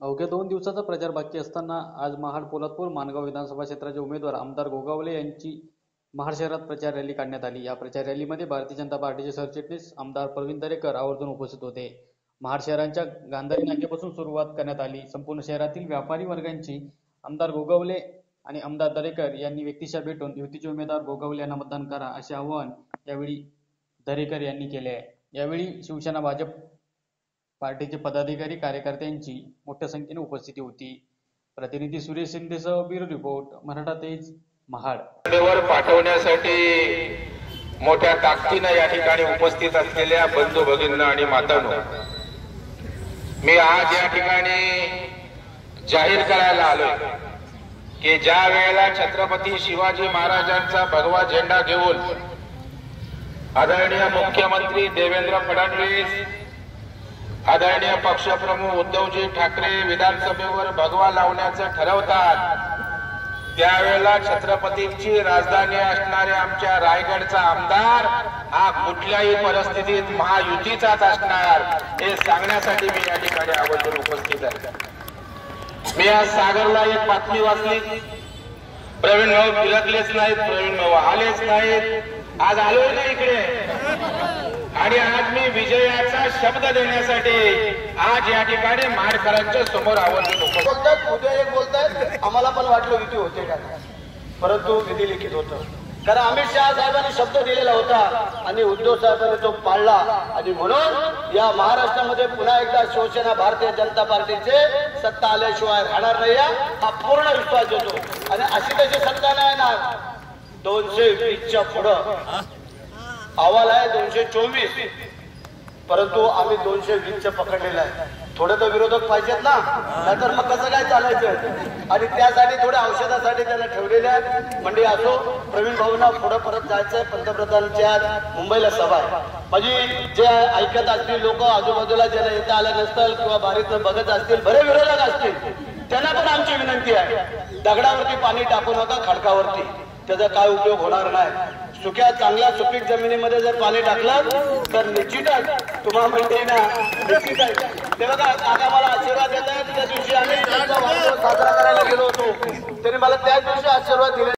अवघ्या 2 दिवसाचा प्रचार बाकी असताना आज महाड, पोलादपूर, माणगाव विधानसभा क्षेत्राचे उमेदवार आमदार गोगावले यांची महाड शहरात प्रचार रॅली काढण्यात आली। या प्रचार रॅलीमध्ये भारतीय जनता पार्टीचे सरचिटणीस आमदार प्रवीण दरेकर आवर्जून उपस्थित होते। महाड शहराच्या गांधारी नाक्यापासून सुरुवात करण्यात आली। संपूर्ण शहरातील व्यापारी वर्गांची आमदार गोगावले आणि आमदार दरेकर यांनी व्यक्तिशः भेटून युतीचे उमेदवार गोगावले यांना मतदान करा असे आवाहन यावेळी दरेकर यांनी केले आहे। यावेळी शिवसेना, भाजप पार्टीचे पदाधिकारी, कार्यकर्त्यांची मोठ्या संख्येने उपस्थिती होती। प्रतिनिधी सुरेश शिंदेसह ब्युरो रिपोर्ट, मराठा तेज, महाड। पाठवण्यासाठी मोठ्या ताकदीने या ठिकाणी उपस्थित असलेल्या बंधू भगिनींना आणि मातांनो, मी आज या ठिकाणी जाहीर करायला आलोय की ज्या वेळेला छत्रपती शिवाजी महाराजांचा भगवा झेंडा घेऊन आदरणीय मुख्यमंत्री देवेंद्र फडणवीस, आदरणीय पक्षप्रमुख उद्धवजी ठाकरे विधानसभेवर भगवा लावण्याचं ठरवतात, त्यावेळेला छत्रपतींची राजधानी असणाऱ्या आमच्या रायगडचा आमदार हा कुठल्याही परिस्थितीत महायुतीचाच असणार हे सांगण्यासाठी मी या ठिकाणी आवर्जून उपस्थित आहे। मी आज सागरला एक बातमी वाचली, प्रवीण भाऊ फिरकलेच नाहीत, प्रवीण भाऊ आलेच नाहीत, आज आलोय ना इकडे, आणि आज मी विजयाचा शब्द देण्यासाठी आज या ठिकाणी महाडकरांच्या समोर आवर्जून उपस्थित। उद्या एक बोलतायत, आम्हाला पण वाटलं युती होते का, परंतु विधी लिखित होतं, कारण अमित शहा साहेबांनी शब्द दिलेला होता आणि उद्धव साहेबांनी तो पाळला, आणि म्हणून या महाराष्ट्रामध्ये पुन्हा एकदा शिवसेना, भारतीय जनता पार्टीचे सत्ता आल्याशिवाय राहणार नाही हा पूर्ण विश्वास देतो। आणि अशी तशी सत्ता नाही ना, 220च्या पुढं अहवाल आहे 224, परंतु आम्ही 220चं पकडलेलं आहे। थोडे तर विरोधक पाहिजेत ना, नाहीतर मग कसं काय चालायचं, आणि त्यासाठी थोड्या औषधासाठी त्यांना ठेवलेले आहेत। म्हणजे असो, प्रवीण भाऊंना पुढे परत जायचंय, पंतप्रधानांच्या मुंबईला सभा आहे, म्हणजे जे ऐकत असतील लोक, आजूबाजूला ज्यांना येता आलं नसतील किंवा बारीतनं बघत असतील, बरे विरोधक असतील, त्यांना पण आमची विनंती आहे, दगडावरती पाणी टाकू नका, खडकावरती, त्याचा काय उपयोग होणार नाही। सुक्या चांगल्या सुपीक जमिनीमध्ये जर पाणी टाकलं तर निश्चितच तुम्हाला म्हणते ना, निश्चित आहे। ते बघा, काका मला आशीर्वाद देत आहेत, त्या दिवशी आम्ही साजरा करायला गेलो होतो, त्यांनी मला त्याच दिवशी आशीर्वाद दिले।